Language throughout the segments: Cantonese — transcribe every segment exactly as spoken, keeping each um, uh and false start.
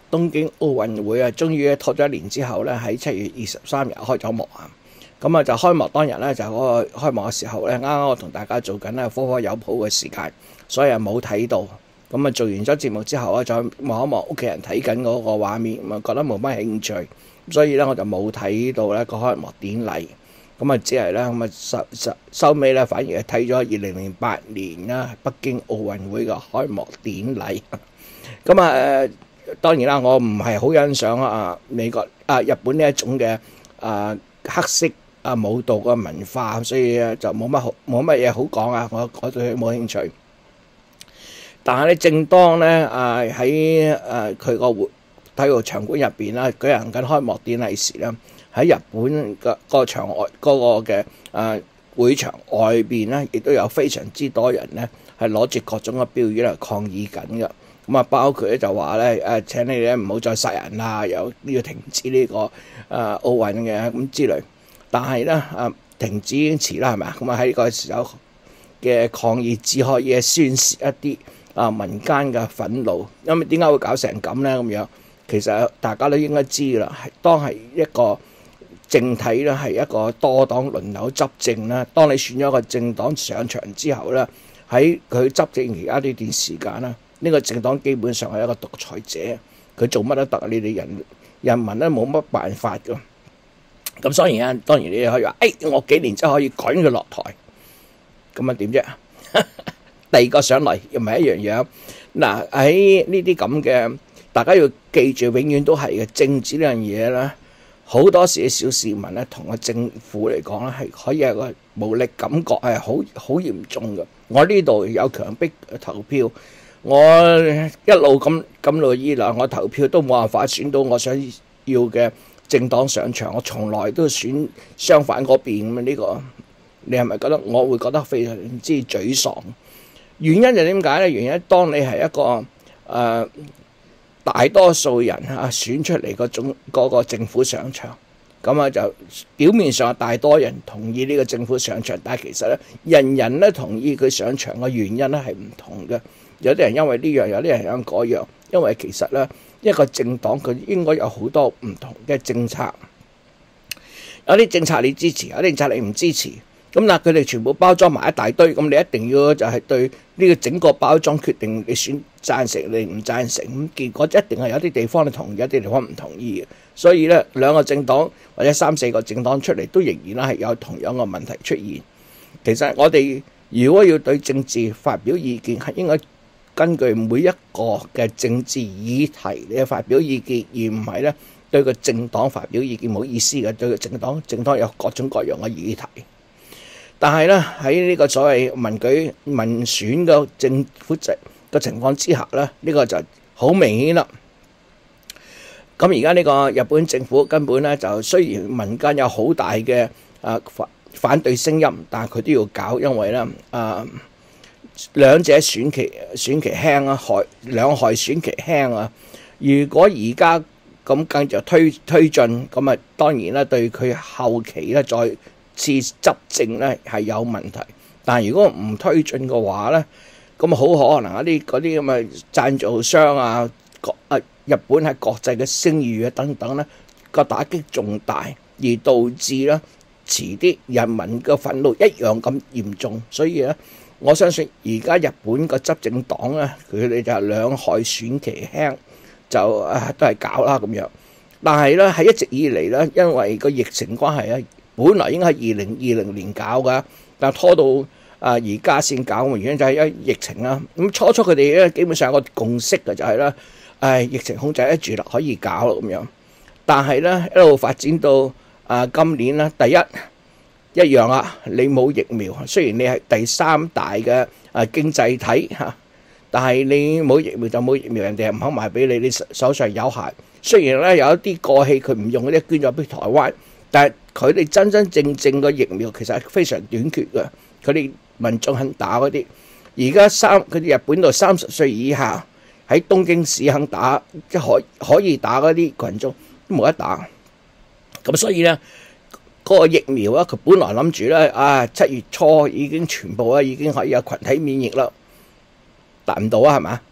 東京奧運會啊，終於拖咗一年之後咧，喺七月二十三日開咗幕啊。咁啊，就開幕當日咧，就嗰個開幕嘅時候咧，啱啱我同大家做緊咧科科有譜嘅時間，所以啊冇睇到。咁啊，做完咗節目之後啊，再望一望屋企人睇緊嗰個畫面，咁啊覺得冇乜興趣，所以咧我就冇睇到咧個開幕典禮。咁啊，只係咧咁啊收收收尾咧，反而係睇咗二零零八年啦北京奧運會嘅開幕典禮。咁啊誒，當然啦，我唔係好欣賞啊美國啊日本呢一種嘅啊黑色啊舞蹈嘅文化，所以就冇乜好冇乜嘢好講啊。我我對佢冇興趣。但係咧，正當咧啊喺誒佢個活體育場館入邊啦，舉行緊開幕典禮時咧，喺日本嘅個場外嗰個嘅誒會場外邊咧，亦都有非常之多人咧係攞住各種嘅標語嚟抗議緊嘅。咁啊，包括咧就話咧誒請你咧唔好再殺人啦，又要停止呢個誒奧運嘅咁之類。但係咧啊，停止已經遲啦，係咪啊？咁啊喺呢個時候嘅抗議只可以宣泄一啲啊民間嘅憤怒。因為點解會搞成咁咧？咁樣其實大家都應該知啦，係當係一個政體咧，係一個多黨輪流執政啦。當你選咗一個政黨上場之後咧，喺佢執政而家呢段時間啦，呢個政黨基本上係一個獨裁者，佢做乜都得，你哋人人民咧冇乜辦法㗎。咁當然啊，當然你哋可以話，誒、哎、我幾年之後可以趕佢落台，咁啊點啫？第二個上嚟又唔係一樣樣。嗱，喺呢啲咁嘅，大家要記住，永遠都係嘅政治呢樣嘢咧，好多時小市民咧同個政府嚟講咧係可以係個無力感覺係好好嚴重嘅。我呢度有強迫投票，我一路咁咁耐以來，我投票都冇辦法選到我想要嘅政黨上場，我從來都選相反嗰邊咁。呢個你係咪覺得我會覺得非常之沮喪？原因就點解咧？原因當你係一個誒、呃、大多數人嚇選出嚟嗰種嗰個政府上場，咁啊就表面上大多人同意呢個政府上場，但係其實咧人人咧同意佢上場嘅原因咧係唔同嘅。有啲人因為呢樣，有啲人因為嗰樣，因為其實咧一個政黨佢應該有好多唔同嘅政策，有啲政策你支持，有啲政策你唔支持。咁嗱，佢哋全部包裝埋一大堆，咁你一定要就係對呢個整個包裝決定你選贊成你唔贊成，咁結果一定係有啲地方你同意，有啲地方唔同意嘅。所以咧，兩個政黨或者三四個政黨出嚟，都仍然咧係有同樣嘅問題出現。其實我哋如果要對政治發表意見，係應該根據每一個嘅政治議題你發表意見，而唔係咧對個政黨發表意見，冇意思嘅。對個政黨，政黨有各種各樣嘅議題。但係咧喺呢個所謂民舉民選嘅政府制嘅情況之下咧，呢、這個就好明顯啦。咁而家呢個日本政府根本咧就雖然民間有好大嘅啊反反對聲音，但係佢都要搞，因為咧啊兩者選期選期輕啊，害兩害選期輕啊。如果而家咁繼續推推進，咁啊當然啦，對佢後期咧再次執政咧係有問題，但係如果唔推進嘅話咧，咁好可能一啲嗰啲咁嘅贊助商啊，國啊日本喺國際嘅聲譽啊等等咧個打擊重大，而導致咧遲啲人民嘅憤怒一樣咁嚴重。所以咧，我相信而家日本個執政黨咧，佢哋就係兩害選期輕，就啊都係搞啦咁樣。但係咧喺一直以嚟咧，因為個疫情關係咧。本來應該係二零二零年搞㗎，但拖到啊而家先搞嘅原因就係因為疫情啦。咁初初佢哋咧基本上有個共識嘅就係咧，誒疫情控制得住啦，可以搞咯咁樣。但係咧一路發展到啊今年咧，第一一樣啊，你冇疫苗，雖然你係第三大嘅啊經濟體嚇，但係你冇疫苗就冇疫苗，人哋係唔肯賣俾你，你手上有限。雖然咧有一啲過氣佢唔用嗰啲捐咗俾台灣。但係佢哋真真正正嘅疫苗其實係非常短缺嘅，佢哋民眾肯打嗰啲。而家三佢哋日本度三十歲以下喺東京市肯打，即係可可以打嗰啲群眾都冇得打。咁所以咧，嗰、那個疫苗啊，佢本來諗住咧啊七月初已經全部啊已經可以有群體免疫啦，達唔到啊係嘛？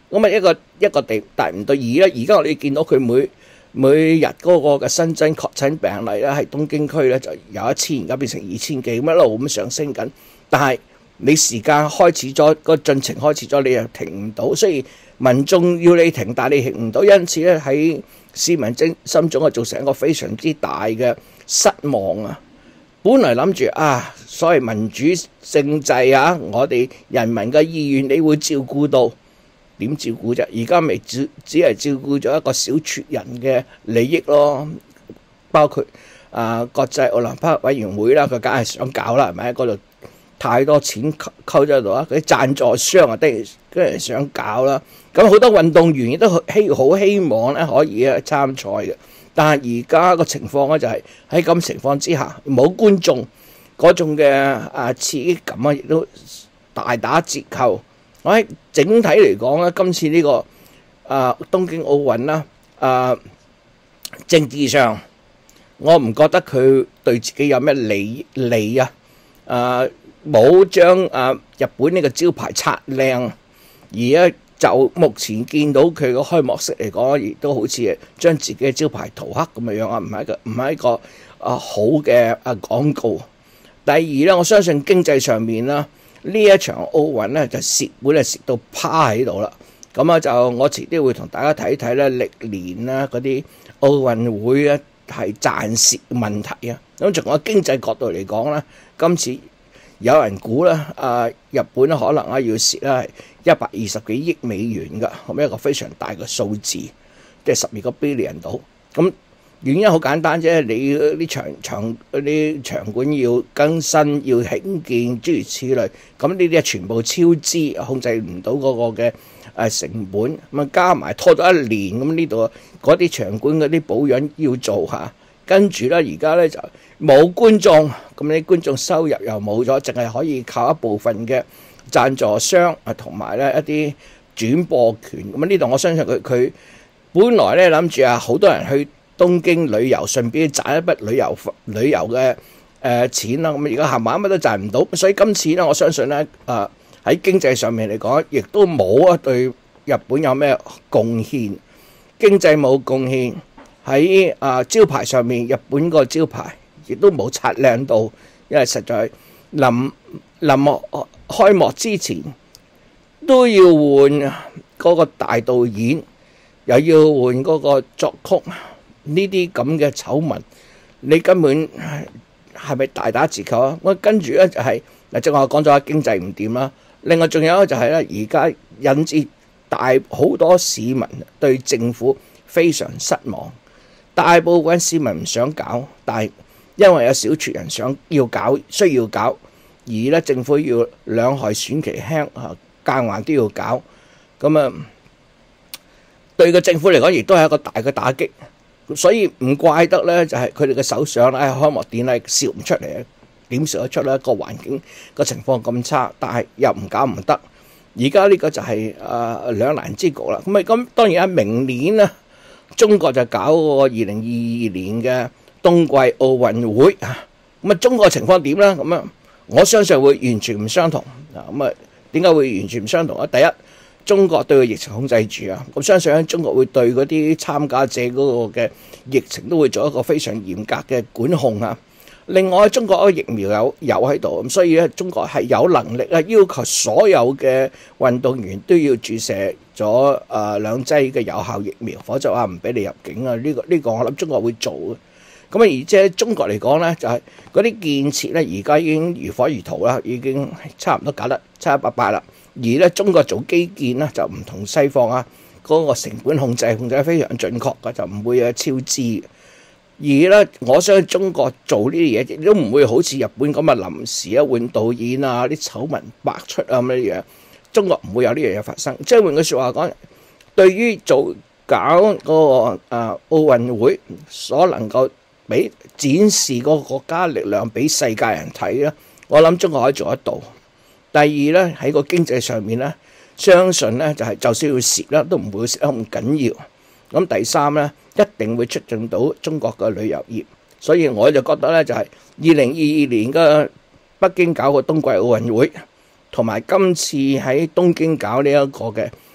咁啊一個一個地達唔到二咧。而家我哋見到佢每每日嗰個嘅新增確診病例咧，喺東京區咧就有一千，而家變成二千幾，咁一路咁上升緊。但係你時間開始咗，個進程開始咗，你又停唔到，所以民眾要你停，但係你停唔到，因此咧喺市民精心中啊造成一個非常之大嘅失望啊！本嚟諗住啊，所謂民主政制啊，我哋人民嘅意願你會照顧到，點照顧啫？而家咪只只係照顧咗一個小撮人嘅利益咯，包括啊國際奧林匹克委員會啦，佢梗係想搞啦，係咪喺嗰度？太多錢溝溝咗喺度啊！嗰啲贊助商啊，的跟住想搞啦。咁好多運動員亦都希好希望咧可以啊參賽嘅。但係而家個情況咧就係喺咁情況之下，冇觀眾嗰種嘅啊刺激感啊，亦都大打折扣。我喺整體嚟講咧，今次呢個啊東京奧運啦，啊政治上我唔覺得佢對自己有咩利利啊，啊〜冇將啊日本呢個招牌擦靚，而咧就目前見到佢個開幕式嚟講，亦都好似將自己嘅招牌塗黑咁嘅樣啊，唔係一個唔係一個啊好嘅啊廣告。第二咧，我相信經濟上面啦，呢一場奧運咧就蝕本係蝕到趴喺度啦。咁啊就我遲啲會同大家睇睇咧，歷年啦嗰啲奧運會咧係賺蝕問題啊。咁從個經濟角度嚟講咧，今次有人估咧，啊日本可能啊要蝕啦一百二十幾億美元㗎，咁一個非常大嘅數字，即係十二個 billion 度。咁原因好簡單啫，你啲場場嗰啲場館要更新、要興建諸如此類，咁呢啲係全部超支，控制唔到嗰個嘅誒成本，咁啊加埋拖咗一年，咁呢度嗰啲場館嗰啲保養要做下，跟住咧而家咧就冇觀眾，咁你觀眾收入又冇咗，淨係可以靠一部分嘅贊助商啊，同埋咧一啲轉播權。咁呢度我相信佢佢本來咧諗住啊，好多人去東京旅遊，順便賺一筆旅遊旅遊嘅誒錢啦。咁而家冚唪唥乜都賺唔到，所以今次咧我相信咧啊喺經濟上面嚟講，亦都冇啊對日本有咩貢獻，經濟冇貢獻，喺啊招牌上面，日本個招牌亦都冇擦靚到，因為實在臨臨開幕之前都要換嗰個大導演，又要換嗰個作曲，呢啲咁嘅醜聞，你根本係咪大打折扣啊？我跟住咧就係嗱，正話我講咗經濟唔掂啦，另外仲有就係咧，而家引致大好多市民對政府非常失望，大部分市民唔想搞，但係因為有小撮人想要搞，需要搞，而咧政府要兩害選期輕啊，夾硬都要搞，咁啊對個政府嚟講，亦都係一個大嘅打擊，所以唔怪得咧，就係佢哋嘅首相咧開幕典禮笑唔出嚟，點笑得出咧？個環境個情況咁差，但係又唔搞唔得，而家呢個就係誒兩難之局啦。咁啊咁當然喺明年咧，中國就搞個二零二二年嘅冬季奧運會啊，咁啊中國情況點咧？咁啊我相信會完全唔相同啊。咁啊點解會完全唔相同啊？第一，中國對個疫情控制住啊，咁相信咧中國會對嗰啲參加者嗰個嘅疫情都會做一個非常嚴格嘅管控啊。另外，中國個疫苗有有喺度，咁所以咧中國係有能力啊，要求所有嘅運動員都要注射咗誒兩劑嘅有效疫苗，否則話唔俾你入境啊。呢個呢個我諗中國會做嘅。咁啊，而即係中國嚟講咧，就係嗰啲建設咧，而家已經如火如荼啦，已經差唔多搞得七七八八啦。而咧中國做基建咧就唔同西方啊，嗰個成本控制控制得非常準確嘅，就唔會有超支。而咧，我相信中國做呢啲嘢亦都唔會好似日本咁啊，臨時啊換導演啊，啲醜聞百出啊咁樣樣。中國唔會有呢樣嘢發生。即係換句説話講，對於做搞嗰個啊奧運會所能夠俾展示個國家力量俾世界人睇咧，我諗中國可以做得到。第二咧，喺個經濟上面咧，相信咧就係就算要蝕啦，都唔會蝕得咁緊要。咁第三咧，一定會促進到中國嘅旅遊業。所以我就覺得咧，就係二零二二年嘅北京搞個冬季奧運會，同埋今次喺東京搞呢一個嘅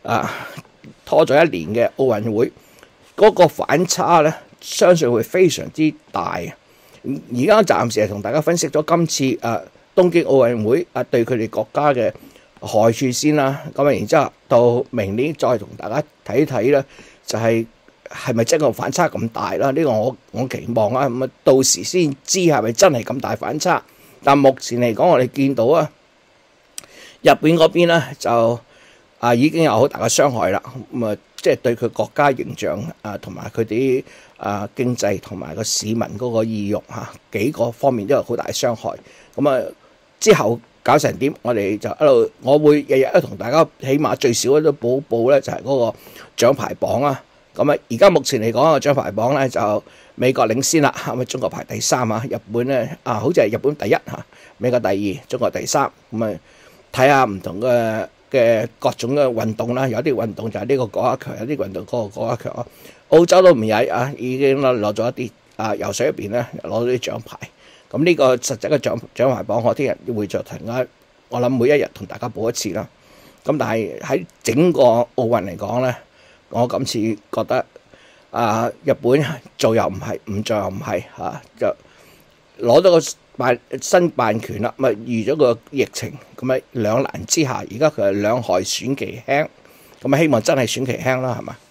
啊拖咗一年嘅奧運會，嗰、嗰個反差咧，相信會非常之大。而家暫時係同大家分析咗今次誒東京奧運會啊對佢哋國家嘅害處先啦。咁啊，然之後到明年再同大家睇睇咧，就係係咪真個反差咁大啦？呢個我我期望啊，咁啊到時先知係咪真係咁大反差。但目前嚟講，我哋見到啊，日本嗰邊咧就啊已經有好大嘅傷害啦。咁啊，即係對佢國家形象啊，同埋佢哋啊經濟同埋個市民嗰個意欲嚇幾個方面都有好大傷害。咁啊之後搞成點，我哋就一路，我會日日都同大家起碼最少都報報咧，就係嗰個獎牌榜啊。咁啊，而家目前嚟講個獎牌榜咧就美國領先啦，係咪中國排第三啊？日本咧啊，好似係日本第一嚇，美國第二，中國第三。咁啊，睇下唔同嘅嘅各種嘅運動啦，有啲運動就係呢個過一強，有啲運動嗰個過一強啊。澳洲都唔曳啊，已經攞攞咗一啲啊游水入邊咧攞到啲獎牌。咁呢個實際嘅獎獎牌榜，我聽日會再同啊，我諗每一日同大家報一次啦。咁但係喺整個奧運嚟講咧，我今次覺得啊，日本做又唔係，唔做又唔係嚇，就攞咗個辦新辦權啦，咪遇咗個疫情，咁咪兩難之下，而家佢係兩害選其輕，咁啊希望真係選其輕啦，係嘛？